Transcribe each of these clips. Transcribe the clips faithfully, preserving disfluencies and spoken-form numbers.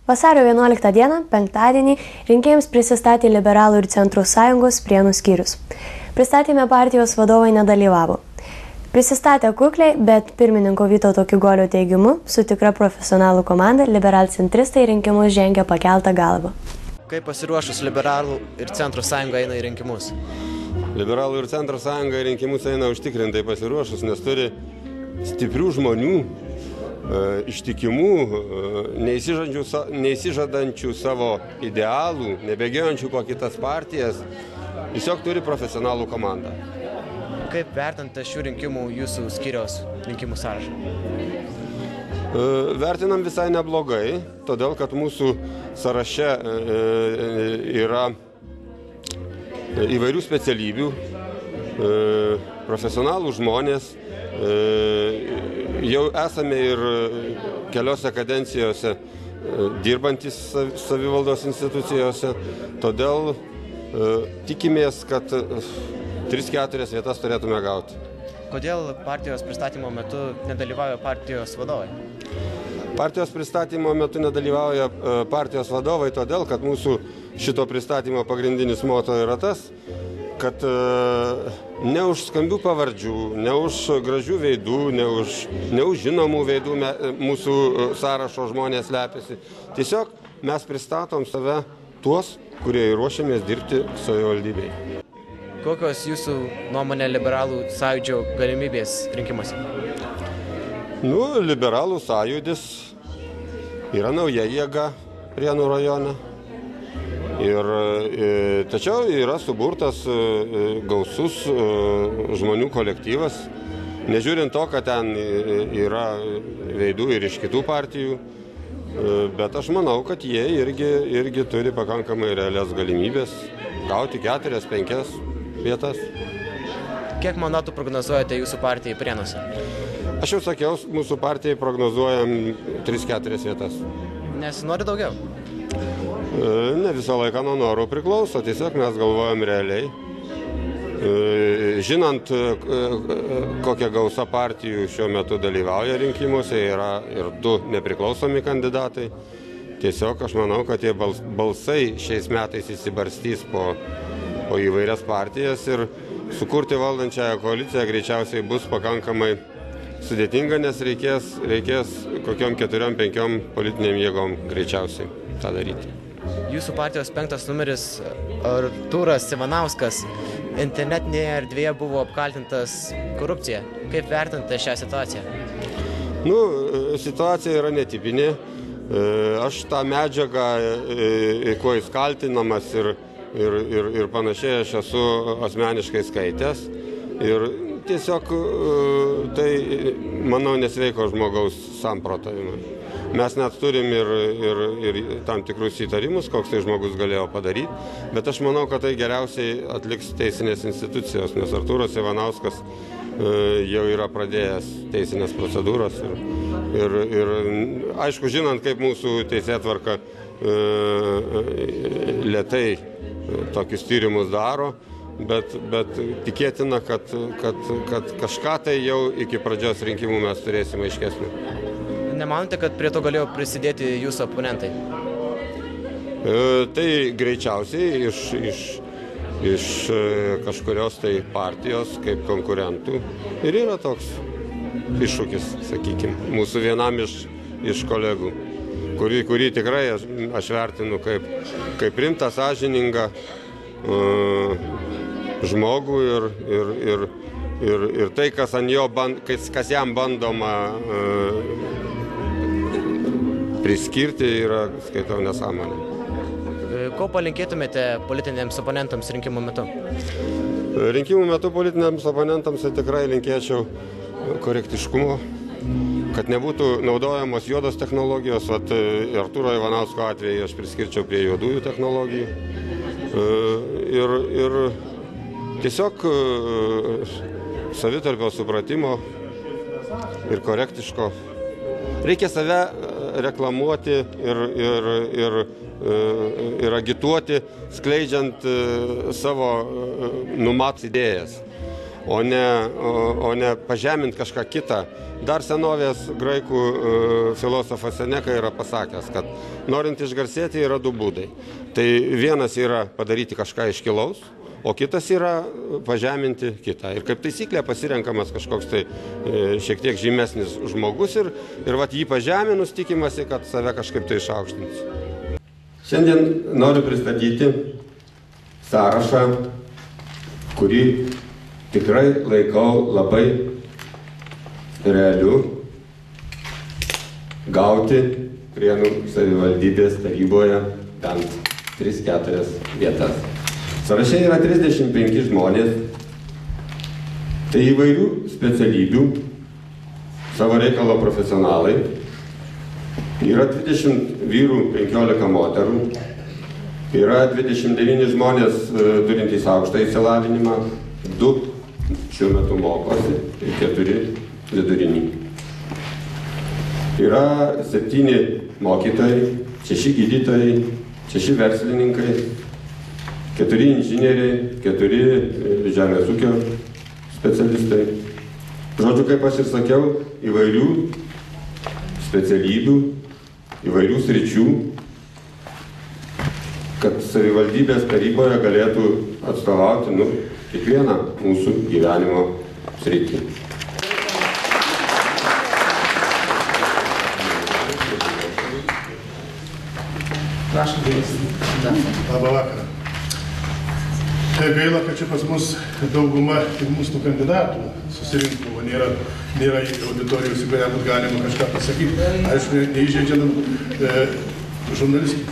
Vasario vienuoliktą dieną, penktadienį, rinkėjams prisistatė Liberalų ir Centro sąjungos Prienų skyrius. Pristatyme partijos vadovai nedalyvavo. Prisistatė kukliai, bet pirmininko Vytauto Kigolio teigimu, su tikra profesionalų komanda, liberalcentristai rinkimus žengia pakeltą galvą. Kaip pasiruošus Liberalų ir Centro sąjunga eina į rinkimus? Liberalų ir Centro sąjunga į rinkimus eina užtikrintai pasiruošus, nes turi stiprių žmonių, ištikimų, neįsižadančių savo idealų, nebėgiojančių po kitas partijas, tiesiog turi profesionalų komandą. Kaip vertinate šių rinkimų jūsų skyriaus rinkimų sąrašą? Vertinam visai neblogai, todėl kad mūsų sąraše yra įvairių specialybių, profesionalų žmonės, jau esame ir keliose kadencijose dirbantis savivaldos institucijose, todėl tikimės, kad tris keturias vietas turėtume gauti. Kodėl partijos pristatymo metu nedalyvauja partijos vadovai? Partijos pristatymo metu nedalyvauja partijos vadovai, todėl kad mūsų šito pristatymo pagrindinis moto yra tas, kad ne už skambių pavardžių, ne už gražių veidų, ne už, ne už žinomų veidų mūsų sąrašo žmonės slepiasi. Tiesiog mes pristatom save tuos, kurie ruošiamės dirbti savivaldybėje. Kokios jūsų nuomonė Liberalų sąjūdžio galimybės rinkimuose? Nu, Liberalų sąjūdis yra nauja jėga Prienų rajone. Ir, tačiau yra suburtas gausus žmonių kolektyvas, nežiūrint to, kad ten yra veidų ir iš kitų partijų, bet aš manau, kad jie irgi, irgi turi pakankamai realias galimybės gauti keturias, penkias vietas. Kiek mandatų prognozuojate jūsų partijai Prienuose? Aš jau sakiau, mūsų partijai prognozuojam tris keturias vietas. Nesinori daugiau? Ne visą laiką nuo norų priklauso, tiesiog mes galvojam realiai. Žinant, kokia gausa partijų šiuo metu dalyvauja rinkimuose, yra ir du nepriklausomi kandidatai. Tiesiog aš manau, kad tie balsai šiais metais įsibarstys po, po įvairias partijas ir sukurti valdančiąją koaliciją greičiausiai bus pakankamai sudėtinga, nes reikės, reikės kokiom keturiom, penkiom politinėm jėgom greičiausiai tą daryti. Jūsų partijos penktas numeris Artūras Ivanauskas internetinėje erdvėje buvo apkaltintas korupcija. Kaip vertinate šią situaciją? Nu, situacija yra netipinė. Aš tą medžiagą, kuo jis kaltinamas ir, ir, ir, ir panašiai, aš esu asmeniškai skaitęs. Ir tiesiog tai, manau, nesveiko žmogaus samprotavimai. Mes net turim ir, ir, ir tam tikrus įtarimus, koks tai žmogus galėjo padaryti, bet aš manau, kad tai geriausiai atliks teisinės institucijos, nes Artūras Ivanauskas jau yra pradėjęs teisinės procedūras. Ir, ir, ir aišku, žinant, kaip mūsų teisėtvarka lėtai tokius tyrimus daro, bet, bet tikėtina, kad, kad, kad kažką tai jau iki pradžios rinkimų mes turėsime aiškesnį. Nemanote, kad prie to galėjo prisidėti jūsų oponentai? E, tai greičiausiai iš, iš, iš kažkurios tai partijos kaip konkurentų ir yra toks iššūkis, sakykime, mūsų vienam iš, iš kolegų, kurį, kurį tikrai aš, aš vertinu kaip, kaip rimtą, sąžiningą uh, žmogų ir, ir, ir, ir, ir tai, kas, ant jo band, kas, kas jam bandoma uh, priskirti, yra, skaitau, nesąmonė. Ko palinkėtumėte politiniams oponentams rinkimų metu? Rinkimų metu politiniams oponentams tikrai linkėčiau korektiškumo, kad nebūtų naudojamos juodos technologijos. Vat Artūro Ivanausko atveju aš priskirčiau prie juodųjų technologijų. Ir, ir tiesiog savitarpio supratimo ir korektiško. Reikia save reklamuoti ir, ir, ir, ir agituoti, skleidžiant savo numatytas idėjas. o ne, o, o ne pažeminti kažką kitą. Dar senovės graikų e, filosofas Seneka yra pasakęs, kad norint išgarsėti yra du būdai. Tai vienas yra padaryti kažką iškilaus, o kitas yra pažeminti kitą. Ir kaip taisyklė pasirenkamas kažkoks tai e, šiek tiek žymesnis žmogus ir, ir vat jį pažeminus tikimasi, kad save kažkaip tai išaukštins. Šiandien noriu pristatyti sąrašą, kurį tikrai laikau labai realiu gauti Prienų savivaldybės taryboje bent tris keturias vietas. Sąraše yra trisdešimt penki žmonės, tai įvairių specialybių, savo reikalo profesionalai, yra dvidešimt vyrų, penkiolika moterų, yra dvidešimt devyni žmonės turintys aukštą išsilavinimą, du šiuo metu mokosi ir keturi vidurinį. Yra septyni mokytojai, šeši gydytojai, šeši verslininkai, keturi inžinieriai, keturi žemės ūkio specialistai. Žodžiu, kaip aš ir sakiau, įvairių specialybių, įvairių sričių, kad savivaldybės taryboje galėtų atstovauti nu, kiekvieną mūsų gyvenimo sritį. Prašom, labą vakarą. Gaila, kad čia pas mus dauguma ir mūsų kandidatų susirinko, o nėra, nėra auditorijos, į kurią būtų galima kažką pasakyti. Aišku, neįžeidžiant e, žurnalistų.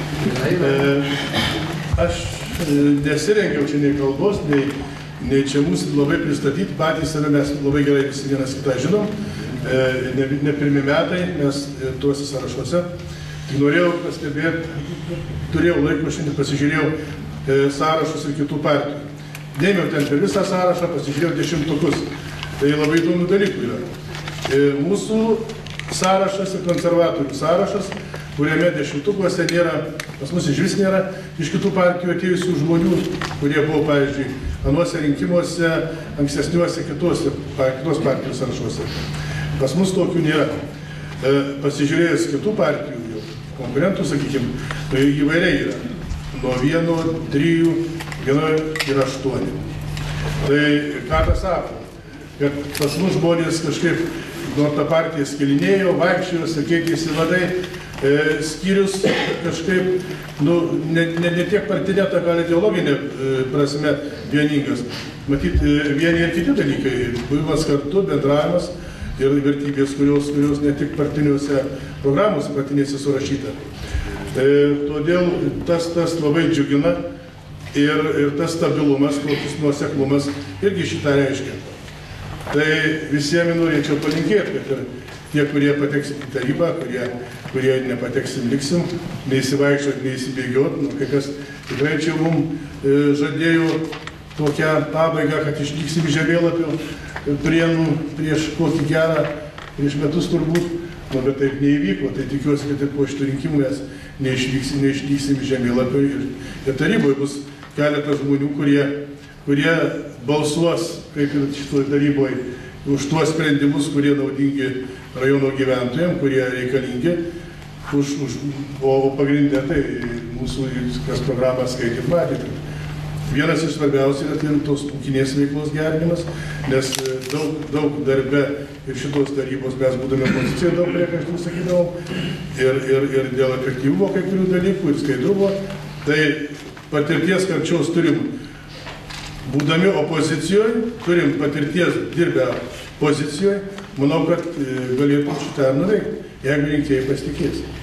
E, aš nesirengiau čia nei kalbos, nei, nei čia mūsų labai pristatyti, patys save mes labai gerai visi vienas kitą žinom. E, ne, ne pirmi metai, mes tuose sąrašuose. Tik norėjau pastebėti, turėjau laiko šiandien pasižiūrėjau e, sąrašus ir kitų partijų. Dėmiau ten per visą sąrašą, pasižiūrėjau dešimtukus. Tai labai įdomių dalykų yra. E, mūsų sąrašas ir konservatorių sąrašas, kuriame dešimtukuose nėra, pas mus iš vis nėra, iš kitų partijų atėjusių žmonių, kurie buvo, pavyzdžiui, anuose rinkimuose, ankstesniuose kitose, kitos partijų sąrašuose. Pas mus tokių nėra. E, pasižiūrėjus kitų partijų, konkurentų, sakykime, tai įvairiai yra. Nuo vieno, trijų, vieno ir aštuonių. Tai ką tas sako? Kad pas mus žmonės kažkaip nuo tą partiją skilinėjo, vaikščiojo, keitėsi vadai, e, skyrius kažkaip, nu, ne, ne, ne tiek partinė, ta gal ideologinė e, prasme vieningas. Matyt, e, vieni ir kiti dalykai, buvimas kartu, bendravimas, ir vertybės, kurios, kurios ne tik partiniuose programuose partinėse surašyta. E, todėl tas, tas labai džiugina ir, ir tas stabilumas, toks nuoseklumas irgi šitą reiškia. Tai visiems norėčiau palinkėti, kad ir tie, kurie pateksim į tarybą, kurie, kurie nepateksim, liksim, neįsivaikščiot, neįsibėgiot, nu, kai kas tikrai čia mums e, žadėjo tokią pabaigą, kad išnyksim žemėlapio Prienų prieš kokį gerą, prieš metus turbūt, nu, bet taip neįvyko, tai tikiuosi, kad ir po šitų rinkimų mes neišnyksim, neišnyksim žemėlapio ir, ir taryboje bus keletas žmonių, kurie, kurie balsuos, kaip ir šitoje taryboje, už tuos sprendimus, kurie naudingi rajono gyventojams, kurie reikalingi, už, už, o pagrindė tai mūsų, kas programą skaitė, matėte. Vienas iš svarbiausių yra tai tos ūkinės veiklos gerinimas, nes daug, daug darbe ir šitos tarybos mes būdami pozicijoje daug priekaištų sakydavom ir, ir, ir dėl efektyvumo kai kurių dalykų ir skaidrumo. Tai patirties karčiaus turim, būdami opozicijoje, turim patirties dirbę pozicijoje, manau, kad galėtum šitą nuveikti, jeigu rinkėjai pasitikės.